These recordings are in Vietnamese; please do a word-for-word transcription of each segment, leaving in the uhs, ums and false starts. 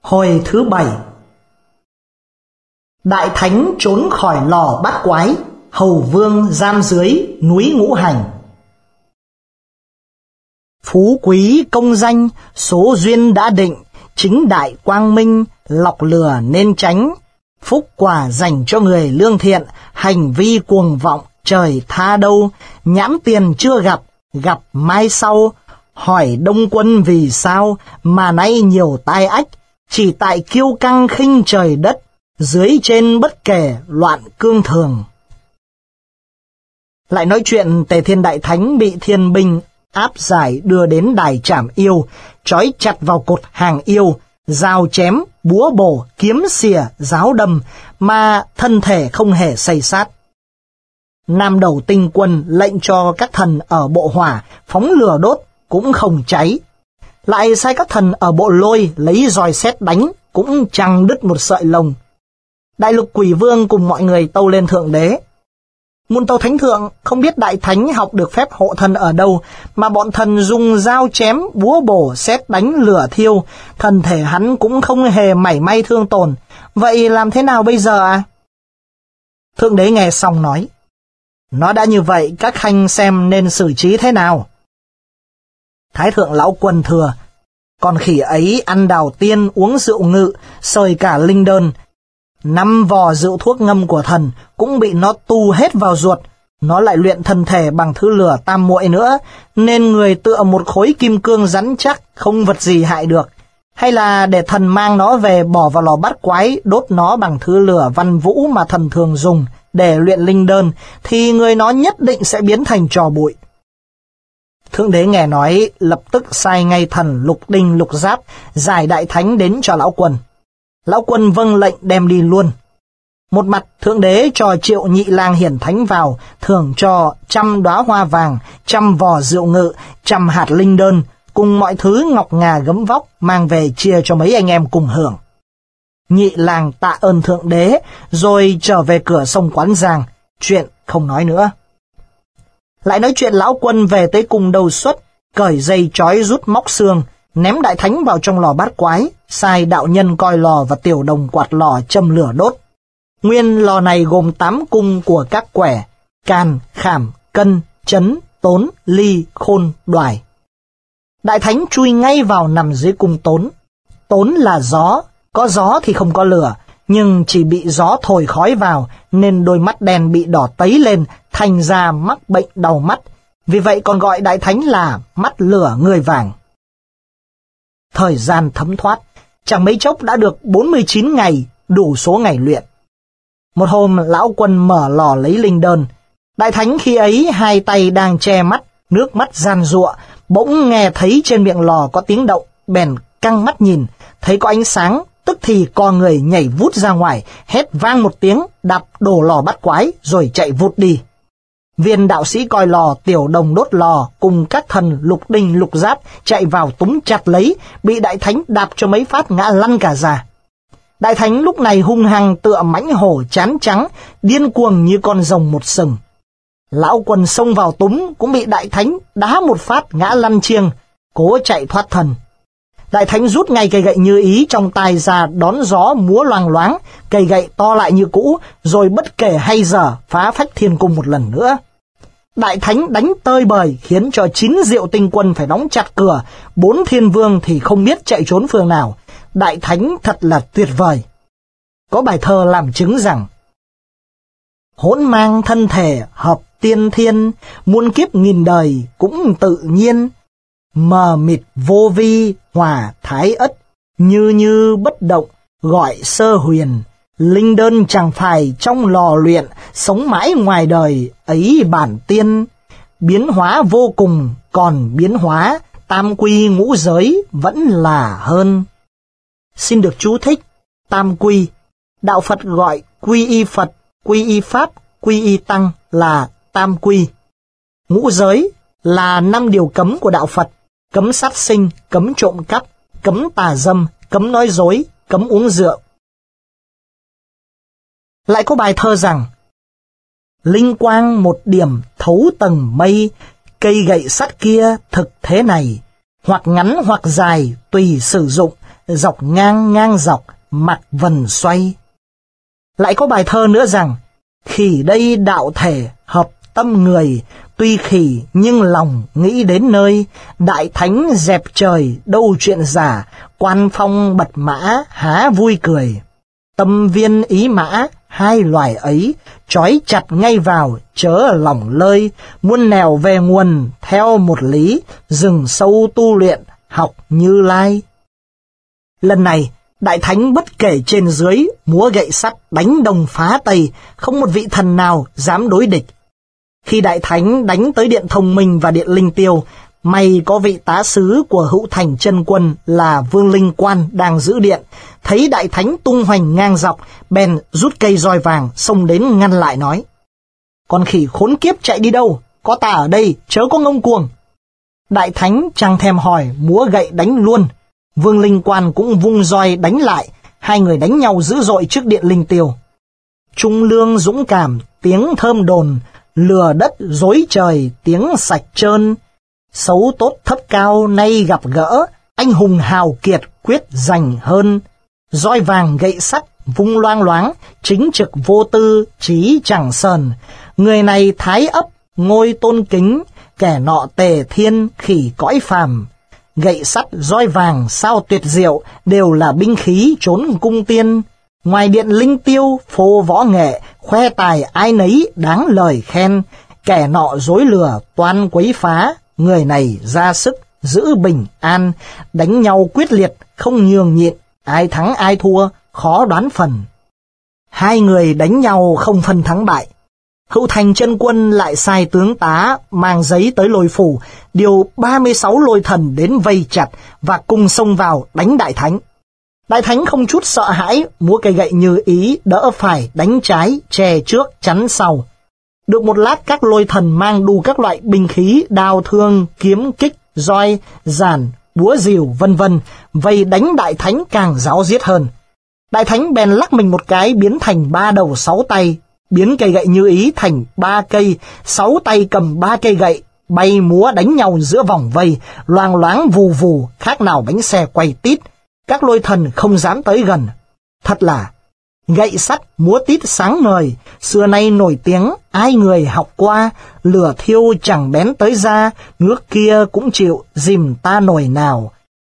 Hồi thứ bảy. Đại thánh trốn khỏi lò bát quái, hầu vương giam dưới núi Ngũ Hành. Phú quý công danh, số duyên đã định, chính đại quang minh, lọc lừa nên tránh. Phúc quả dành cho người lương thiện, hành vi cuồng vọng, trời tha đâu. Nhãn tiền chưa gặp, gặp mai sau. Hỏi Đông Quân vì sao, mà nay nhiều tai ách. Chỉ tại kiêu căng khinh trời đất, dưới trên bất kể loạn cương thường. Lại nói chuyện Tề Thiên Đại Thánh bị thiên binh áp giải đưa đến đài trảm yêu, trói chặt vào cột hàng yêu, dao chém, búa bổ, kiếm xìa, giáo đâm, mà thân thể không hề xây sát. Nam Đầu Tinh Quân lệnh cho các thần ở bộ hỏa phóng lửa đốt, cũng không cháy. Lại sai các thần ở bộ lôi lấy roi sét đánh, cũng chẳng đứt một sợi lông. Đại Lục Quỷ Vương cùng mọi người tâu lên Thượng Đế: Muôn tâu Thánh Thượng, không biết Đại Thánh học được phép hộ thần ở đâu, mà bọn thần dùng dao chém, búa bổ, sét đánh, lửa thiêu, thân thể hắn cũng không hề mảy may thương tổn. Vậy làm thế nào bây giờ à? Thượng Đế nghe xong nói: Nó đã như vậy, các khanh xem nên xử trí thế nào. Thái Thượng Lão Quân thừa: Con khỉ ấy ăn đào tiên, uống rượu ngự, sời cả linh đơn. Năm vò rượu thuốc ngâm của thần cũng bị nó tu hết vào ruột. Nó lại luyện thân thể bằng thứ lửa tam muội nữa, nên người tựa một khối kim cương rắn chắc, không vật gì hại được. Hay là để thần mang nó về bỏ vào lò bát quái, đốt nó bằng thứ lửa văn vũ mà thần thường dùng để luyện linh đơn, thì người nó nhất định sẽ biến thành tro bụi. Thượng Đế nghe nói, lập tức sai ngay thần Lục Đinh Lục Giáp giải Đại Thánh đến cho Lão Quân. Lão Quân vâng lệnh đem đi luôn. Một mặt Thượng Đế cho Triệu Nhị Lang Hiển Thánh vào, thưởng cho trăm đóa hoa vàng, trăm vò rượu ngự, trăm hạt linh đơn, cùng mọi thứ ngọc ngà gấm vóc mang về chia cho mấy anh em cùng hưởng. Nhị Lang tạ ơn Thượng Đế, rồi trở về cửa sông Quán Giang, chuyện không nói nữa. Lại nói chuyện Lão Quân về tới cung Đầu Xuất, cởi dây trói rút móc xương, ném Đại Thánh vào trong lò bát quái, sai đạo nhân coi lò và tiểu đồng quạt lò châm lửa đốt. Nguyên lò này gồm tám cung của các quẻ: can, khảm, cân, chấn, tốn, ly, khôn, đoài. Đại Thánh chui ngay vào nằm dưới cung tốn. Tốn là gió, có gió thì không có lửa, nhưng chỉ bị gió thổi khói vào nên đôi mắt đen bị đỏ tấy lên, thành ra mắc bệnh đau mắt. Vì vậy còn gọi Đại Thánh là mắt lửa người vàng. Thời gian thấm thoát, chẳng mấy chốc đã được bốn mươi chín ngày, đủ số ngày luyện. Một hôm Lão Quân mở lò lấy linh đơn. Đại Thánh khi ấy hai tay đang che mắt, nước mắt giàn giụa, bỗng nghe thấy trên miệng lò có tiếng động, bèn căng mắt nhìn, thấy có ánh sáng, tức thì co người nhảy vút ra ngoài, hét vang một tiếng, đạp đổ lò bát quái, rồi chạy vút đi. Viên đạo sĩ coi lò, tiểu đồng đốt lò, cùng các thần Lục Đinh Lục Giáp chạy vào túm chặt lấy, bị Đại Thánh đạp cho mấy phát ngã lăn cả ra. Đại Thánh lúc này hung hăng tựa mãnh hổ chán trắng, điên cuồng như con rồng một sừng. Lão Quân xông vào túm, cũng bị Đại Thánh đá một phát ngã lăn chiêng, cố chạy thoát thần. Đại Thánh rút ngay cây gậy như ý trong tay ra, đón gió múa loang loáng, cây gậy to lại như cũ, rồi bất kể hay giờ phá phách thiên cung một lần nữa. Đại Thánh đánh tơi bời, khiến cho chín Diệu Tinh Quân phải đóng chặt cửa, bốn thiên vương thì không biết chạy trốn phương nào. Đại Thánh thật là tuyệt vời. Có bài thơ làm chứng rằng: Hỗn mang thân thể hợp tiên thiên, muôn kiếp nghìn đời cũng tự nhiên. Mờ mịt vô vi hòa thái ất, như như bất động gọi sơ huyền. Linh đơn chẳng phải trong lò luyện, sống mãi ngoài đời ấy bản tiên. Biến hóa vô cùng còn biến hóa, tam quy ngũ giới vẫn là hơn. Xin được chú thích: tam quy, đạo Phật gọi quy y Phật, quy y Pháp, quy y Tăng là tam quy. Ngũ giới là năm điều cấm của đạo Phật: cấm sát sinh, cấm trộm cắp, cấm tà dâm, cấm nói dối, cấm uống rượu. Lại có bài thơ rằng: Linh quang một điểm thấu tầng mây, cây gậy sắt kia thực thế này, hoặc ngắn hoặc dài tùy sử dụng, dọc ngang ngang dọc, mặc vần xoay. Lại có bài thơ nữa rằng, khỉ đây đạo thể hợp tâm người, tuy khỉ nhưng lòng nghĩ đến nơi, đại thánh dẹp trời đâu chuyện giả, quan phong bật mã há vui cười. Tâm viên ý mã, hai loài ấy, trói chặt ngay vào, chớ lòng lơi, muôn nẻo về nguồn, theo một lý, rừng sâu tu luyện, học Như Lai. Lần này, đại thánh bất kể trên dưới, múa gậy sắt đánh Đông phá Tây, không một vị thần nào dám đối địch. Khi đại thánh đánh tới điện Thông Minh và điện Linh Tiêu, may có vị tá sứ của Hữu Thành Chân Quân là Vương Linh Quan đang giữ điện, thấy đại thánh tung hoành ngang dọc, bèn rút cây roi vàng xông đến ngăn lại nói: "Con khỉ khốn kiếp chạy đi đâu? Có ta ở đây, chớ có ngông cuồng." Đại thánh chẳng thèm hỏi, múa gậy đánh luôn. Vương Linh Quan cũng vung roi đánh lại, hai người đánh nhau dữ dội trước điện Linh Tiêu. Trung lương dũng cảm, tiếng thơm đồn, lừa đất dối trời, tiếng sạch trơn. Xấu tốt thấp cao nay gặp gỡ, anh hùng hào kiệt quyết giành hơn. Roi vàng gậy sắt vung loang loáng, chính trực vô tư trí chẳng sờn. Người này thái ấp ngôi tôn kính, kẻ nọ tề thiên khỉ cõi phàm. Gậy sắt roi vàng sao tuyệt diệu, đều là binh khí trốn cung tiên. Ngoài điện Linh Tiêu phô võ nghệ, khoe tài ai nấy đáng lời khen. Kẻ nọ dối lừa toan quấy phá, người này ra sức giữ bình an. Đánh nhau quyết liệt không nhường nhịn, ai thắng ai thua khó đoán phần. Hai người đánh nhau không phân thắng bại. Hữu Thành Chân Quân lại sai tướng tá mang giấy tới Lôi Phủ, điều ba mươi sáu lôi thần đến vây chặt và cùng xông vào đánh đại thánh. Đại thánh không chút sợ hãi, múa cây gậy như ý, đỡ phải đánh trái, che trước chắn sau. Được một lát, các lôi thần mang đủ các loại binh khí, đao thương, kiếm kích, roi, giản, búa rìu vân vân, vây đánh đại thánh càng ráo riết hơn. Đại thánh bèn lắc mình một cái biến thành ba đầu sáu tay, biến cây gậy như ý thành ba cây, sáu tay cầm ba cây gậy, bay múa đánh nhau giữa vòng vây, loang loáng vù vù, khác nào bánh xe quay tít. Các lôi thần không dám tới gần. Thật là gậy sắt múa tít sáng ngời, xưa nay nổi tiếng, ai người học qua, lửa thiêu chẳng bén tới da, nước kia cũng chịu dìm ta nổi nào.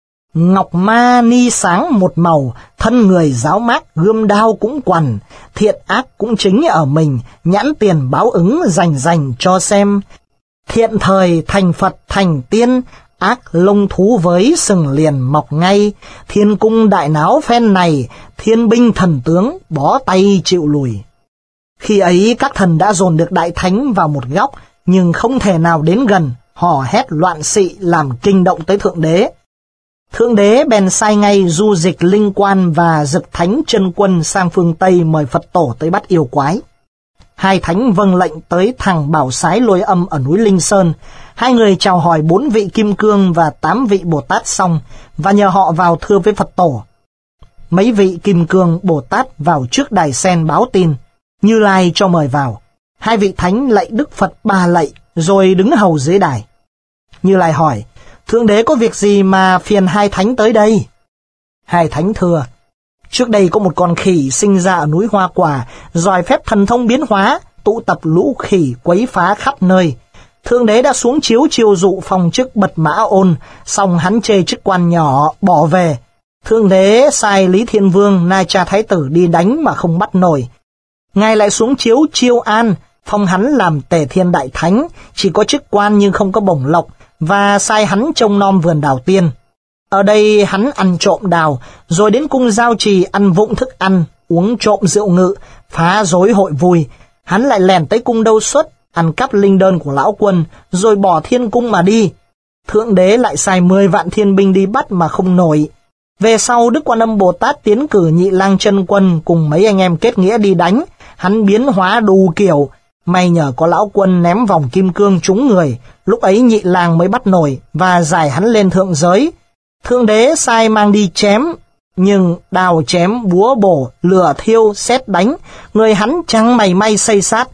Ngọc ma ni sáng một màu, thân người giáo mát, gươm đao cũng quằn, thiện ác cũng chính ở mình, nhãn tiền báo ứng dành dành cho xem. Thiện thời thành Phật thành tiên, ác lông thú với sừng liền mọc ngay, thiên cung đại náo phen này, thiên binh thần tướng bó tay chịu lùi. Khi ấy các thần đã dồn được đại thánh vào một góc, nhưng không thể nào đến gần, hò hét loạn xị làm kinh động tới Thượng Đế. Thượng Đế bèn sai ngay Du Dịch Linh Quan và Dực Thánh Chân Quân sang phương Tây mời Phật tổ tới bắt yêu quái. Hai thánh vâng lệnh tới thằng Bảo Sái Lôi Âm ở núi Linh Sơn. Hai người chào hỏi bốn vị Kim Cương và tám vị Bồ Tát xong, và nhờ họ vào thưa với Phật tổ. Mấy vị Kim Cương Bồ Tát vào trước đài sen báo tin, Như Lai cho mời vào. Hai vị thánh lạy Đức Phật ba lạy, rồi đứng hầu dưới đài. Như Lai hỏi, Thượng Đế có việc gì mà phiền hai thánh tới đây? Hai thánh thưa, trước đây có một con khỉ sinh ra ở núi Hoa Quả, giỏi phép thần thông biến hóa, tụ tập lũ khỉ quấy phá khắp nơi. Thượng Đế đã xuống chiếu chiêu dụ phòng chức Bật Mã Ôn, xong hắn chê chức quan nhỏ, bỏ về. Thượng Đế sai Lý Thiên Vương, Nai Cha Thái Tử đi đánh mà không bắt nổi. Ngài lại xuống chiếu Chiêu An, phong hắn làm Tề Thiên Đại Thánh, chỉ có chức quan nhưng không có bổng lộc, và sai hắn trông nom vườn đào tiên. Ở đây hắn ăn trộm đào, rồi đến cung Giao Trì ăn vụng thức ăn, uống trộm rượu ngự, phá rối hội vui. Hắn lại lèn tới cung Đâu Xuất, ăn cắp linh đơn của lão quân, rồi bỏ thiên cung mà đi. Thượng Đế lại sai mười vạn thiên binh đi bắt mà không nổi. Về sau Đức Quan Âm Bồ Tát tiến cử Nhị Lang Chân Quân cùng mấy anh em kết nghĩa đi đánh, hắn biến hóa đủ kiểu. May nhờ có lão quân ném vòng kim cương trúng người, lúc ấy Nhị Lang mới bắt nổi và giải hắn lên thượng giới. Thượng Đế sai mang đi chém, nhưng đào chém, búa bổ, lửa thiêu, sét đánh, người hắn chẳng mảy may xây sát.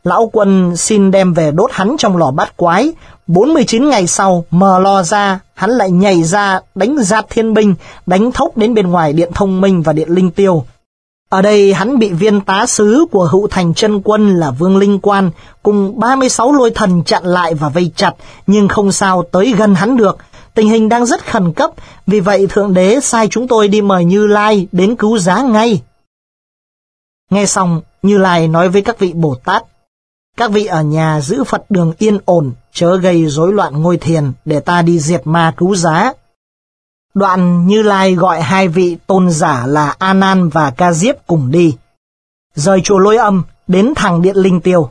Lão Quân xin đem về đốt hắn trong lò bát quái. bốn mươi chín ngày sau, mở lò ra, hắn lại nhảy ra đánh giạt thiên binh, đánh thốc đến bên ngoài điện Thông Minh và điện Linh Tiêu. Ở đây hắn bị viên tá sứ của Hữu Thành Chân Quân là Vương Linh Quan cùng ba mươi sáu lôi thần chặn lại và vây chặt, nhưng không sao tới gần hắn được. Tình hình đang rất khẩn cấp, vì vậy Thượng Đế sai chúng tôi đi mời Như Lai đến cứu giá ngay. Nghe xong, Như Lai nói với các vị Bồ Tát: các vị ở nhà giữ Phật đường yên ổn, chớ gây rối loạn ngôi thiền để ta đi diệt ma cứu giá. Đoạn Như Lai gọi hai vị tôn giả là A Nan và Ca Diếp cùng đi, rời chùa Lôi Âm đến thẳng điện Linh Tiêu.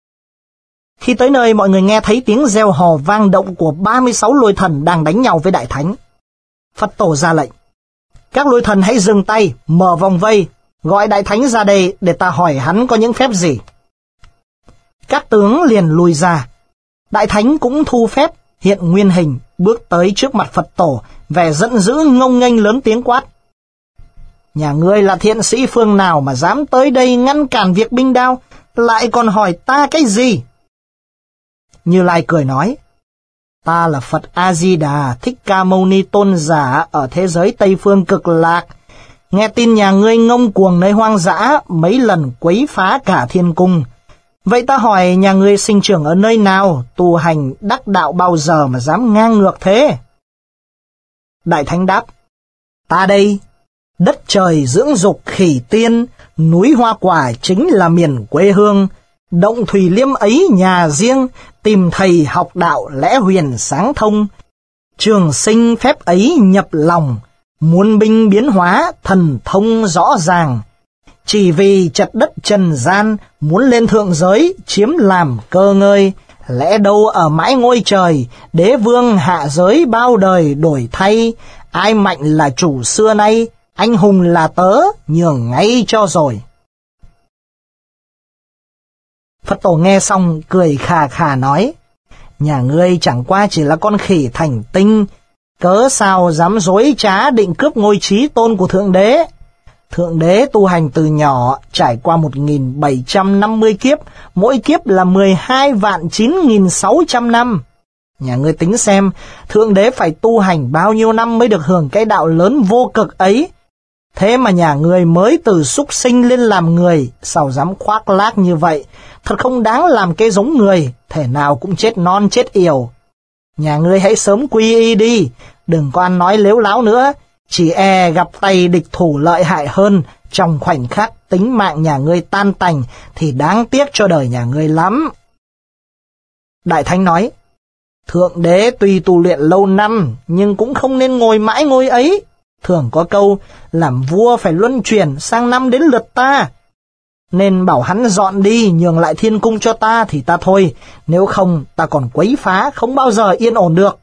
Khi tới nơi, mọi người nghe thấy tiếng reo hò vang động của ba mươi sáu lôi thần đang đánh nhau với Đại Thánh. Phật Tổ ra lệnh: các lôi thần hãy dừng tay, mở vòng vây, gọi Đại Thánh ra đây để ta hỏi hắn có những phép gì. Các tướng liền lùi ra. Đại Thánh cũng thu phép, hiện nguyên hình, bước tới trước mặt Phật Tổ, vẻ giận dữ ngông nghênh lớn tiếng quát: nhà ngươi là thiện sĩ phương nào mà dám tới đây ngăn cản việc binh đao, lại còn hỏi ta cái gì? Như Lai cười nói: ta là Phật A-di-đà Thích Ca Mâu Ni tôn giả ở thế giới Tây Phương Cực Lạc. Nghe tin nhà ngươi ngông cuồng nơi hoang dã, mấy lần quấy phá cả thiên cung. Vậy ta hỏi, nhà ngươi sinh trưởng ở nơi nào, tu hành đắc đạo bao giờ mà dám ngang ngược thế? Đại Thánh đáp: ta đây, đất trời dưỡng dục khỉ tiên, núi hoa quả chính là miền quê hương. Động thủy liêm ấy nhà riêng, tìm thầy học đạo lẽ huyền sáng thông. Trường sinh phép ấy nhập lòng, muôn binh biến hóa thần thông rõ ràng. Chỉ vì chật đất trần gian, muốn lên thượng giới chiếm làm cơ ngơi. Lẽ đâu ở mãi ngôi trời, đế vương hạ giới bao đời đổi thay. Ai mạnh là chủ xưa nay, anh hùng là tớ, nhường ngay cho rồi. Phật Tổ nghe xong cười khà khà nói: nhà ngươi chẳng qua chỉ là con khỉ thành tinh, cớ sao dám dối trá định cướp ngôi chí tôn của Thượng Đế. Thượng Đế tu hành từ nhỏ, trải qua một nghìn bảy trăm năm mươi kiếp, mỗi kiếp là mười hai vạn chín nghìn sáu trăm năm. Nhà ngươi tính xem, Thượng Đế phải tu hành bao nhiêu năm mới được hưởng cái đạo lớn vô cực ấy. Thế mà nhà ngươi mới từ súc sinh lên làm người, sao dám khoác lác như vậy? Thật không đáng làm cái giống người, thể nào cũng chết non chết yểu. Nhà ngươi hãy sớm quy y đi, đừng có ăn nói lếu láo nữa. Chỉ e gặp tay địch thủ lợi hại hơn, trong khoảnh khắc tính mạng nhà ngươi tan tành thì đáng tiếc cho đời nhà ngươi lắm. Đại Thánh nói: Thượng Đế tuy tu luyện lâu năm, nhưng cũng không nên ngồi mãi ngôi ấy. Thường có câu, làm vua phải luân chuyển, sang năm đến lượt ta. Nên bảo hắn dọn đi, nhường lại thiên cung cho ta thì ta thôi, nếu không ta còn quấy phá, không bao giờ yên ổn được.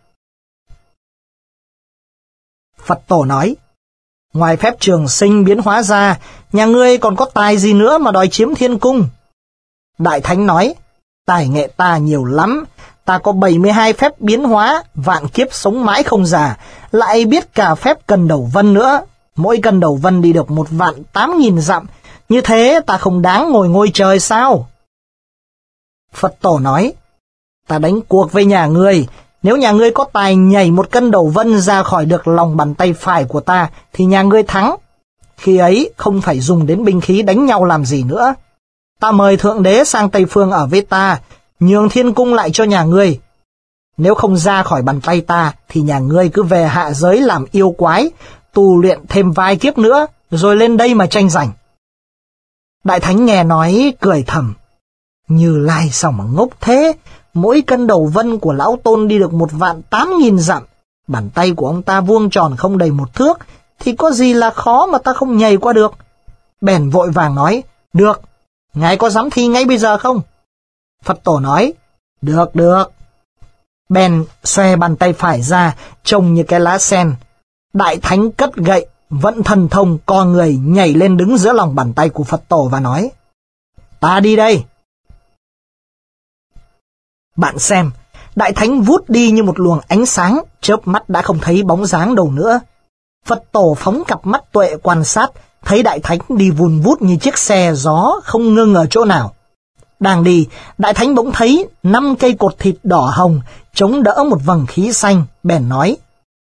Phật Tổ nói: ngoài phép trường sinh biến hóa ra, nhà ngươi còn có tài gì nữa mà đòi chiếm thiên cung? Đại Thánh nói: tài nghệ ta nhiều lắm, ta có bảy mươi hai phép biến hóa, vạn kiếp sống mãi không già, lại biết cả phép cân đầu vân nữa. Mỗi cân đầu vân đi được một vạn tám nghìn dặm, như thế ta không đáng ngồi ngôi trời sao? Phật Tổ nói: ta đánh cuộc với nhà ngươi, nếu nhà ngươi có tài nhảy một cân đầu vân ra khỏi được lòng bàn tay phải của ta, thì nhà ngươi thắng. Khi ấy không phải dùng đến binh khí đánh nhau làm gì nữa. Ta mời Thượng Đế sang Tây Phương ở với ta, nhường thiên cung lại cho nhà ngươi. Nếu không ra khỏi bàn tay ta, thì nhà ngươi cứ về hạ giới làm yêu quái, tu luyện thêm vài kiếp nữa, rồi lên đây mà tranh giành. Đại Thánh nghe nói cười thầm: Như Lai sao mà ngốc thế? Mỗi cân đầu vân của lão tôn đi được một vạn tám nghìn dặm, bàn tay của ông ta vuông tròn không đầy một thước, thì có gì là khó mà ta không nhảy qua được. Bèn vội vàng nói: được, ngài có dám thi ngay bây giờ không? Phật Tổ nói: được được. Bèn xòe bàn tay phải ra, trông như cái lá sen. Đại Thánh cất gậy, vận thần thông, co người nhảy lên đứng giữa lòng bàn tay của Phật Tổ và nói: ta đi đây. Bạn xem, Đại Thánh vút đi như một luồng ánh sáng, chớp mắt đã không thấy bóng dáng đâu nữa. Phật Tổ phóng cặp mắt tuệ quan sát, thấy Đại Thánh đi vùn vút như chiếc xe gió, không ngưng ở chỗ nào. Đang đi, Đại Thánh bỗng thấy năm cây cột thịt đỏ hồng chống đỡ một vầng khí xanh, bèn nói: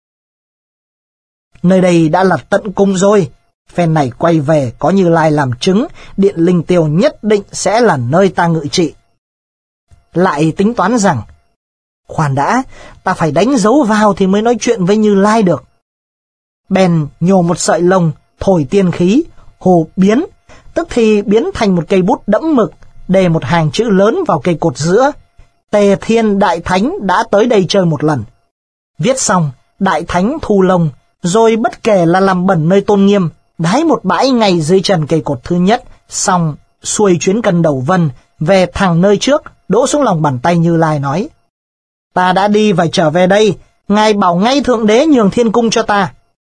nơi đây đã là tận cùng rồi. Phen này quay về có Như Lai làm chứng, Điện Linh Tiêu nhất định sẽ là nơi ta ngự trị. Lại tính toán rằng, khoan đã, ta phải đánh dấu vào thì mới nói chuyện với Như Lai được. Bèn nhổ một sợi lông, thổi tiên khí, hồ biến, tức thì biến thành một cây bút đẫm mực, đề một hàng chữ lớn vào cây cột giữa: Tề Thiên Đại Thánh đã tới đây chơi một lần. Viết xong, Đại Thánh thu lông, rồi bất kể là làm bẩn nơi tôn nghiêm, đái một bãi ngay dưới chân cây cột thứ nhất, xong xuôi chuyến cân đầu vân, về thẳng nơi trước, đỗ xuống lòng bàn tay Như Lai nói: ta đã đi và trở về đây, ngài bảo ngay Thượng Đế nhường thiên cung cho ta.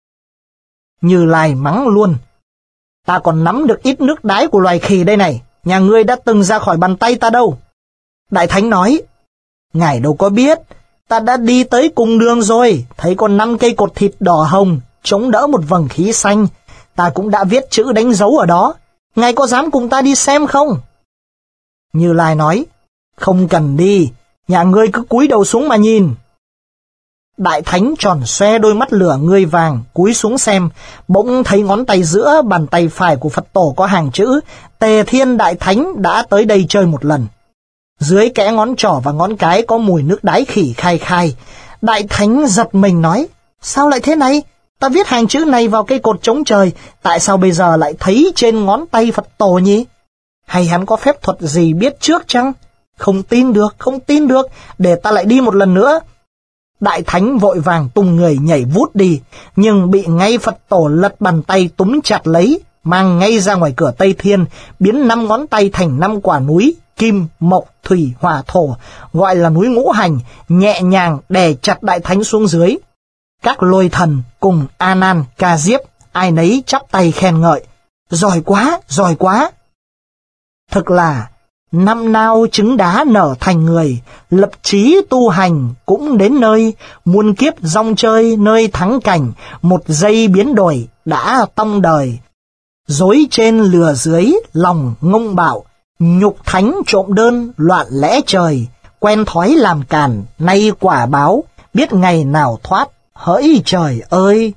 Như Lai mắng luôn: ta còn nắm được ít nước đái của loài khỉ đây này, nhà ngươi đã từng ra khỏi bàn tay ta đâu. Đại Thánh nói: ngài đâu có biết, ta đã đi tới cùng đường rồi, thấy còn năm cây cột thịt đỏ hồng chống đỡ một vầng khí xanh, ta cũng đã viết chữ đánh dấu ở đó, ngài có dám cùng ta đi xem không? Như Lai nói: không cần đi, nhà ngươi cứ cúi đầu xuống mà nhìn. Đại Thánh tròn xoe đôi mắt lửa ngươi vàng, cúi xuống xem, bỗng thấy ngón tay giữa bàn tay phải của Phật tổ có hàng chữ: Tề Thiên Đại Thánh đã tới đây chơi một lần. Dưới kẽ ngón trỏ và ngón cái có mùi nước đái khỉ khai khai. Đại Thánh giật mình nói: sao lại thế này? Ta viết hàng chữ này vào cây cột chống trời, tại sao bây giờ lại thấy trên ngón tay Phật tổ nhỉ? Hay hắn có phép thuật gì biết trước chăng? Không tin được, không tin được, để ta lại đi một lần nữa. Đại Thánh vội vàng tung người nhảy vút đi, nhưng bị ngay Phật tổ lật bàn tay túm chặt lấy, mang ngay ra ngoài cửa Tây Thiên, biến năm ngón tay thành năm quả núi, kim, mộc, thủy, hỏa, thổ, gọi là núi ngũ hành, nhẹ nhàng đè chặt Đại Thánh xuống dưới. Các lôi thần cùng A Nan, Ca Diếp, ai nấy chắp tay khen ngợi: giỏi quá, giỏi quá. Thực là năm nào trứng đá nở thành người, lập chí tu hành cũng đến nơi, muôn kiếp rong chơi nơi thắng cảnh, một giây biến đổi đã tông đời. Dối trên lừa dưới lòng ngông bạo, nhục thánh trộm đơn loạn lẽ trời, quen thói làm càn nay quả báo, biết ngày nào thoát, hỡi trời ơi.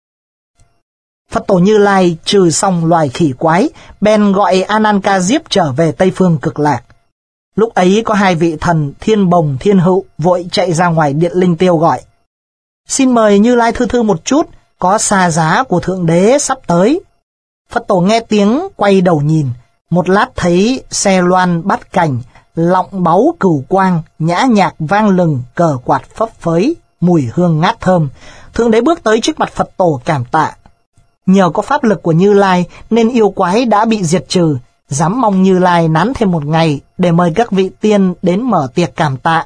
Phật tổ Như Lai trừ xong loài khỉ quái, bèn gọi A Nan Ca Diếp trở về Tây Phương Cực Lạc. Lúc ấy có hai vị thần Thiên Bồng, Thiên Hữu vội chạy ra ngoài Điện Linh Tiêu gọi: xin mời Như Lai thư thư một chút, có xa giá của Thượng Đế sắp tới. Phật tổ nghe tiếng quay đầu nhìn, một lát thấy xe loan bát cảnh, lọng báu cửu quang, nhã nhạc vang lừng, cờ quạt phấp phới, mùi hương ngát thơm. Thượng Đế bước tới trước mặt Phật tổ cảm tạ. Nhờ có pháp lực của Như Lai nên yêu quái đã bị diệt trừ, dám mong Như Lai nán thêm một ngày để mời các vị tiên đến mở tiệc cảm tạ.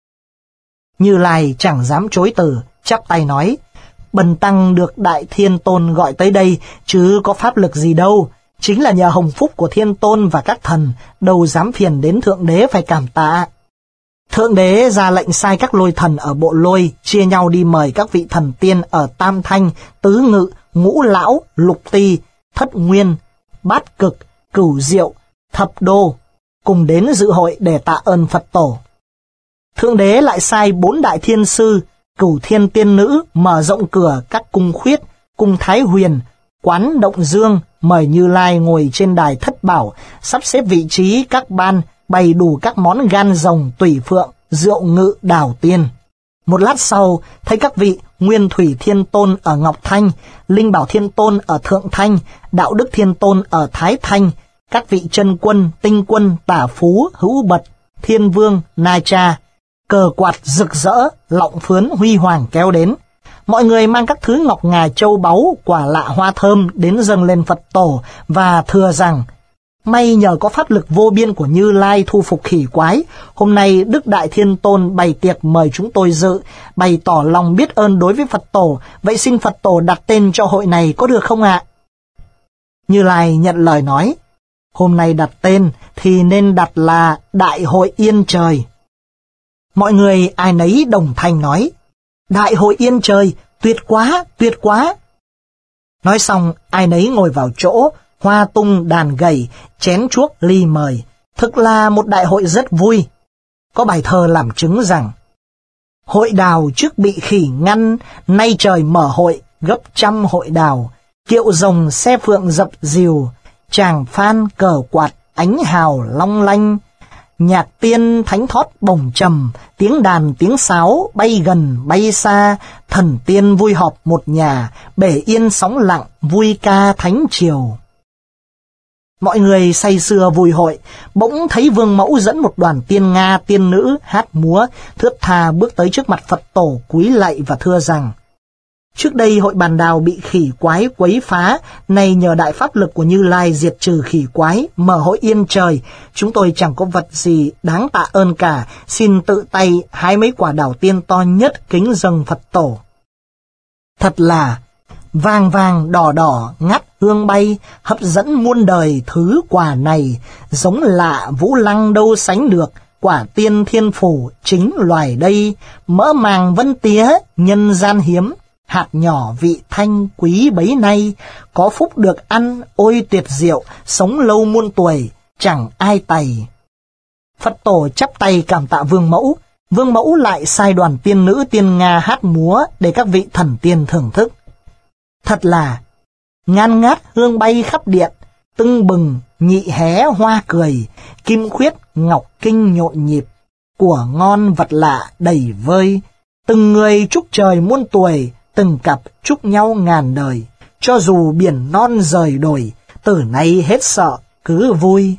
Như Lai chẳng dám chối từ, chắp tay nói: bần tăng được Đại Thiên Tôn gọi tới đây, chứ có pháp lực gì đâu, chính là nhờ hồng phúc của Thiên Tôn và các thần, đâu dám phiền đến Thượng Đế phải cảm tạ. Thượng Đế ra lệnh sai các lôi thần ở bộ lôi chia nhau đi mời các vị thần tiên ở Tam Thanh, Tứ Ngự, Ngũ Lão, Lục Ti, Thất Nguyên, Bát Cực, Cửu Diệu, Thập Đô cùng đến dự hội để tạ ơn Phật tổ. Thượng Đế lại sai bốn đại thiên sư, Cửu Thiên Tiên Nữ mở rộng cửa các cung khuyết, cung Thái Huyền, quán Động Dương, mời Như Lai ngồi trên đài thất bảo, sắp xếp vị trí các ban, bày đủ các món gan rồng, tùy phượng, rượu ngự, đào tiên. Một lát sau, thấy các vị Nguyên Thủy Thiên Tôn ở Ngọc Thanh, Linh Bảo Thiên Tôn ở Thượng Thanh, Đạo Đức Thiên Tôn ở Thái Thanh, các vị chân quân, tinh quân, tả phú, hữu bật, thiên vương, na cha, cờ quạt rực rỡ, lọng phướn huy hoàng kéo đến. Mọi người mang các thứ ngọc ngà châu báu, quả lạ hoa thơm đến dâng lên Phật tổ và thưa rằng: may nhờ có pháp lực vô biên của Như Lai thu phục khỉ quái, hôm nay Đức Đại Thiên Tôn bày tiệc mời chúng tôi dự, bày tỏ lòng biết ơn đối với Phật tổ, vậy xin Phật tổ đặt tên cho hội này có được không ạ? Như Lai nhận lời nói: hôm nay đặt tên thì nên đặt là Đại hội Yên Trời. Mọi người ai nấy đồng thanh nói: Đại hội Yên Trời, tuyệt quá, tuyệt quá. Nói xong ai nấy ngồi vào chỗ, hoa tung đàn gầy, chén chuốc ly mời. Thực là một đại hội rất vui. Có bài thơ làm chứng rằng: hội đào trước bị khỉ ngăn, nay trời mở hội gấp trăm hội đào, kiệu rồng xe phượng dập dìu, tràng phan cờ quạt ánh hào long lanh, nhạc tiên thánh thót bồng trầm, tiếng đàn tiếng sáo bay gần bay xa, thần tiên vui họp một nhà, bể yên sóng lặng vui ca thánh triều. Mọi người say sưa vui hội, bỗng thấy Vương Mẫu dẫn một đoàn tiên Nga tiên nữ hát múa, thướt tha bước tới trước mặt Phật tổ cúi lạy và thưa rằng: trước đây hội bàn đào bị khỉ quái quấy phá, nay nhờ đại pháp lực của Như Lai diệt trừ khỉ quái, mở hội yên trời, chúng tôi chẳng có vật gì đáng tạ ơn cả, xin tự tay hái mấy quả đào tiên to nhất kính dâng Phật tổ. Thật là vàng vàng đỏ đỏ ngắt hương bay, hấp dẫn muôn đời thứ quả này, giống lạ vũ lăng đâu sánh được, quả tiên thiên phủ chính loài đây, mỡ màng vân tía nhân gian hiếm, hạt nhỏ vị thanh quý bấy nay, có phúc được ăn ôi tuyệt diệu, sống lâu muôn tuổi chẳng ai tày. Phật tổ chắp tay cảm tạ Vương Mẫu, Vương Mẫu lại sai đoàn tiên nữ tiên Nga hát múa để các vị thần tiên thưởng thức. Thật là ngàn ngát hương bay khắp điện, tưng bừng nhị hé hoa cười, kim khuyết ngọc kinh nhộn nhịp, của ngon vật lạ đầy vơi, từng người chúc trời muôn tuổi, từng cặp chúc nhau ngàn đời, cho dù biển non rời đổi, từ nay hết sợ cứ vui.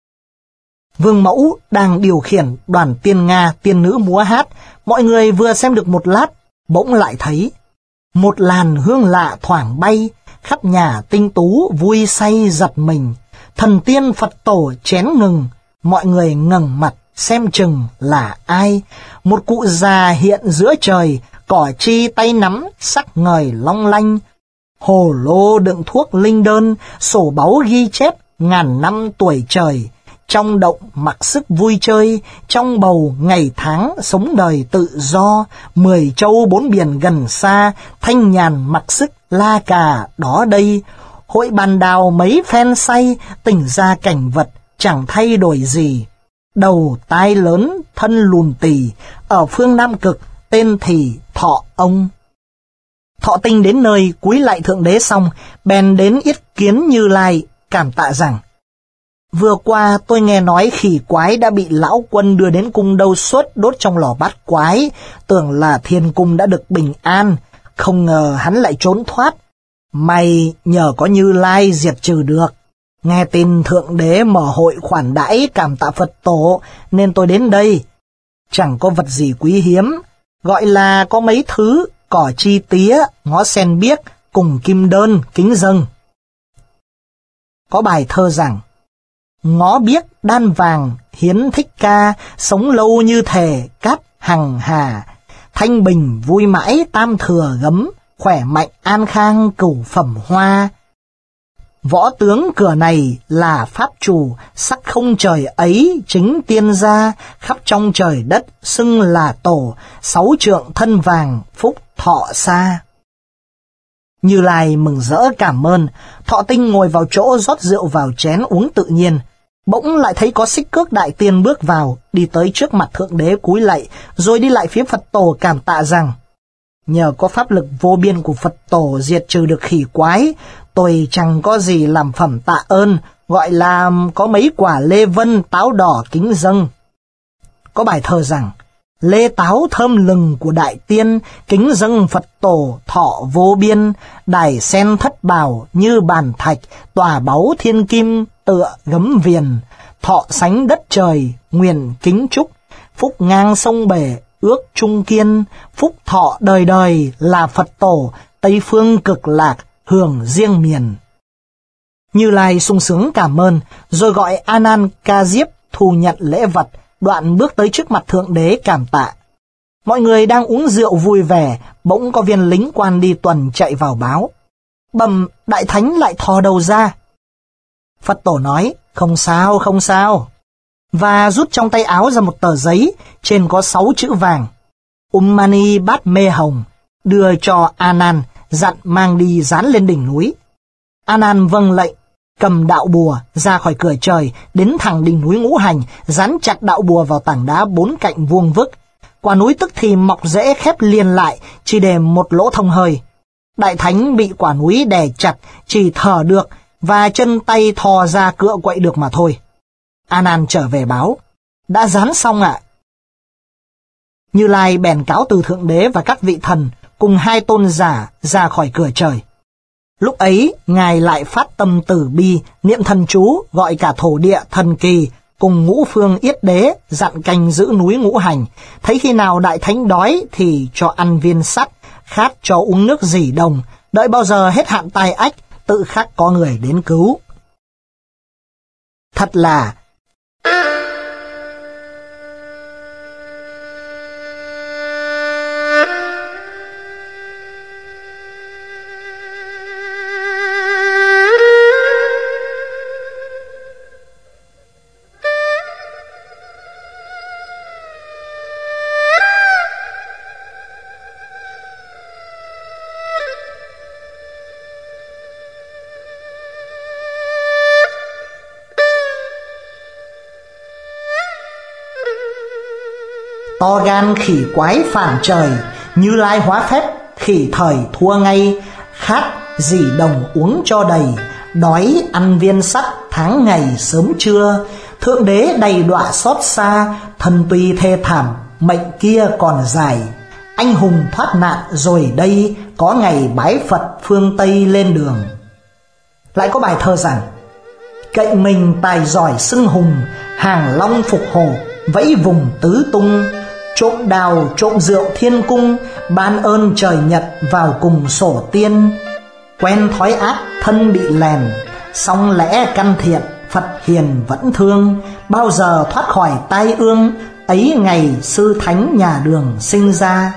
Vương Mẫu đang điều khiển đoàn tiên Nga tiên nữ múa hát, mọi người vừa xem được một lát, bỗng lại thấy một làn hương lạ thoảng bay, khắp nhà tinh tú vui say giật mình, thần tiên Phật tổ chén ngừng, mọi người ngẩng mặt xem chừng là ai. Một cụ già hiện giữa trời, cỏ chi tay nắm sắc ngời long lanh, hồ lô đựng thuốc linh đơn, sổ báu ghi chép ngàn năm tuổi trời, trong động mặc sức vui chơi, trong bầu ngày tháng sống đời tự do, mười châu bốn biển gần xa, thanh nhàn mặc sức la cà đó đây. Hội bàn đào mấy phen say, tỉnh ra cảnh vật chẳng thay đổi gì. Đầu tai lớn, thân lùn tì, ở phương Nam Cực, tên thì Thọ Ông. Thọ Tinh đến nơi cúi lạy Thượng Đế xong, bèn đến yết kiến Như Lai, cảm tạ rằng: vừa qua tôi nghe nói khỉ quái đã bị lão quân đưa đến cung Đâu Xuất đốt trong lò bát quái, tưởng là thiên cung đã được bình an, không ngờ hắn lại trốn thoát. May nhờ có Như Lai diệt trừ được. Nghe tin Thượng Đế mở hội khoản đãi cảm tạ Phật tổ nên tôi đến đây. Chẳng có vật gì quý hiếm, gọi là có mấy thứ cỏ chi tía, ngó sen biếc cùng kim đơn kính dâng. Có bài thơ rằng: ngó biếc đan vàng hiến thích ca, sống lâu như thể cát hằng hà, thanh bình vui mãi tam thừa gấm, khỏe mạnh an khang cửu phẩm hoa. Võ tướng cửa này là pháp chủ, sắc không trời ấy chính tiên gia, khắp trong trời đất xưng là tổ, sáu trượng thân vàng phúc thọ xa. Như Lai mừng rỡ cảm ơn, Thọ Tinh ngồi vào chỗ rót rượu vào chén uống tự nhiên. Bỗng lại thấy có Xích Cước đại tiên bước vào, đi tới trước mặt Thượng Đế cúi lạy, rồi đi lại phía Phật tổ cảm tạ rằng: nhờ có pháp lực vô biên của Phật tổ diệt trừ được khỉ quái, tôi chẳng có gì làm phẩm tạ ơn, gọi là có mấy quả lê vân táo đỏ kính dâng. Có bài thơ rằng: lê táo thơm lừng của đại tiên, kính dâng Phật tổ thọ vô biên, đài sen thất bảo như bàn thạch, tòa báu thiên kim tựa gấm viền, thọ sánh đất trời nguyện kính chúc, phúc ngang sông bể ước trung kiên, phúc thọ đời đời là Phật tổ, Tây phương cực lạc hưởng riêng miền. Như Lai sung sướng cảm ơn, rồi gọi A Nan Ca Diếp thu nhận lễ vật, đoạn bước tới trước mặt Thượng Đế cảm tạ. Mọi người đang uống rượu vui vẻ, bỗng có viên lính quan đi tuần chạy vào báo: bẩm đại thánh lại thò đầu ra. Phật tổ nói: không sao, không sao, và rút trong tay áo ra một tờ giấy, trên có sáu chữ vàng: Um Mani Bát Mê Hồng, đưa cho A Nan, dặn mang đi dán lên đỉnh núi. A Nan vâng lệnh, cầm đạo bùa ra khỏi cửa trời, đến thẳng đỉnh núi Ngũ Hành, dán chặt đạo bùa vào tảng đá bốn cạnh vuông vức. Quả núi tức thì mọc rễ khép liền lại, chỉ để một lỗ thông hơi. Đại thánh bị quả núi đè chặt, chỉ thở được và chân tay thò ra cựa quậy được mà thôi. A Nan trở về báo: đã dán xong ạ. Như Lai bèn cáo từ Thượng Đế và các vị thần cùng hai tôn giả ra khỏi cửa trời. Lúc ấy, Ngài lại phát tâm từ bi, niệm thần chú, gọi cả thổ địa, thần kỳ, cùng ngũ phương yết đế, dặn canh giữ núi Ngũ Hành. Thấy khi nào đại thánh đói thì cho ăn viên sắt, khát cho uống nước dỉ đồng, đợi bao giờ hết hạn tai ách, tự khắc có người đến cứu. Thật là to gan khỉ quái phản trời, Như Lai hóa phép, khỉ thời thua ngay, khát dỉ đồng uống cho đầy, đói ăn viên sắt tháng ngày sớm trưa. Thượng Đế đầy đọa xót xa, thân tuy thê thảm, mệnh kia còn dài. Anh hùng thoát nạn rồi đây, có ngày bái Phật phương Tây lên đường. Lại có bài thơ rằng: cậy mình tài giỏi xưng hùng, hàng long phục hổ, vẫy vùng tứ tung. Trộm đào trộm rượu thiên cung, ban ơn trời nhật vào cùng sổ tiên. Quen thói ác thân bị lèn, song lẽ căn thiện Phật hiền vẫn thương. Bao giờ thoát khỏi tai ương, ấy ngày sư thánh nhà đường sinh ra.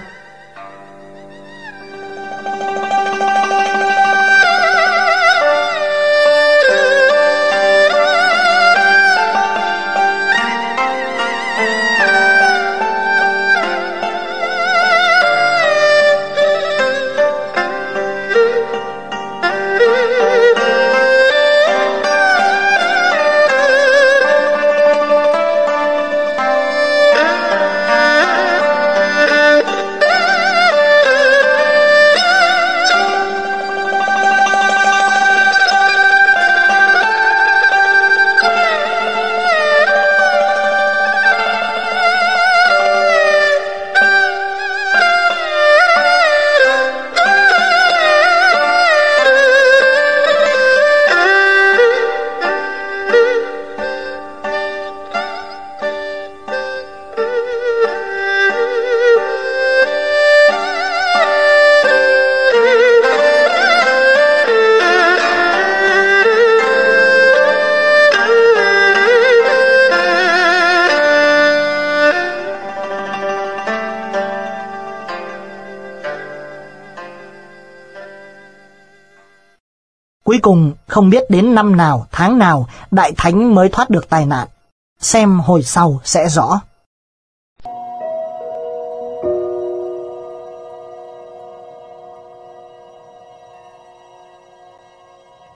Cuối cùng không biết đến năm nào, tháng nào Đại Thánh mới thoát được tai nạn. Xem hồi sau sẽ rõ.